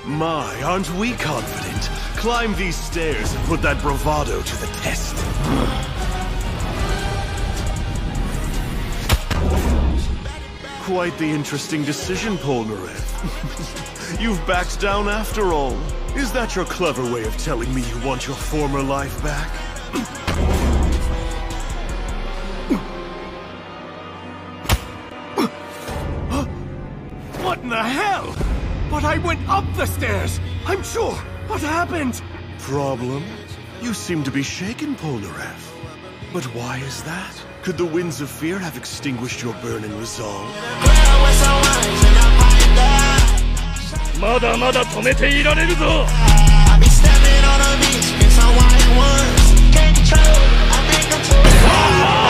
My, aren't we confident? Climb these stairs and put that bravado to the test. Quite the interesting decision, Polnareff. You've backed down after all. Is that your clever way of telling me you want your former life back? What in the hell? But I went up the stairs! I'm sure! What happened? Problem? You seem to be shaken, Polnareff. But why is that? Could the winds of fear have extinguished your burning resolve? まだまだ止めていられるぞ。 I'll be stepping on a beach in some white ones. Can't control, I think I'm too